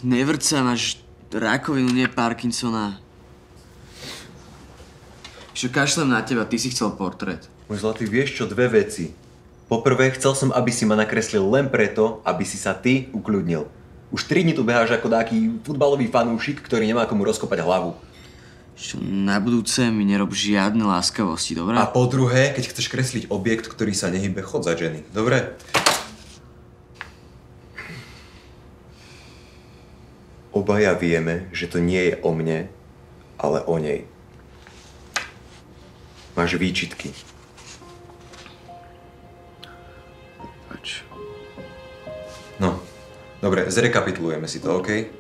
Nevrť sa, máš rakovinu, nie Parkinsona. Čo kašlem na teba, ty si chcel portrét. Môj zlatý, vieš čo, dve veci. Poprvé, chcel som, aby si ma nakreslil len preto, aby si sa ty ukľudnil. Už 3 dni tu beháš ako taký futbalový fanúšik, ktorý nemá komu rozkopať hlavu. Čo, na budúce mi nerob žiadne láskavosti, dobre? A po druhé, keď chceš kresliť objekt, ktorý sa nehybe, chod za Jenny, dobre? Obaja vieme, že to nie je o mne, ale o nej. Máš výčitky. Pač. No, dobre, zrekapitulujeme si to, OK?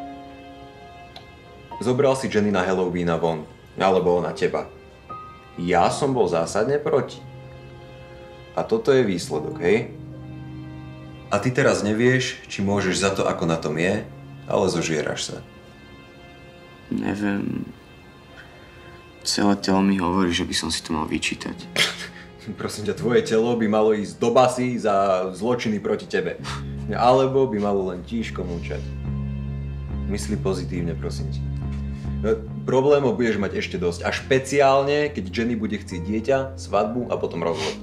Zobral si Jenny na Halloweena von, alebo na teba. Ja som bol zásadne proti. A toto je výsledok, hej? A ty teraz nevieš, či môžeš za to, ako na tom je, ale zožieraš sa. Neviem. Celé telo mi hovorí, že by som si to mal vyčítať. Prosím ťa, tvoje telo by malo ísť do basy za zločiny proti tebe. Alebo by malo len tížko mlčať. Mysli pozitívne, prosím ti. Problémov budeš mať ešte dosť. A špeciálne, keď Jenny bude chcieť dieťa, svadbu a potom rozvod.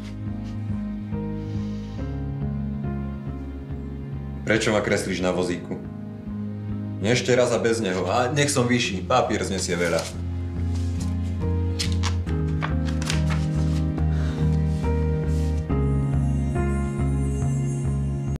Prečo ma kreslíš na vozíku? Ešte raz a bez neho. A nech som vyšší, papier znesie veľa.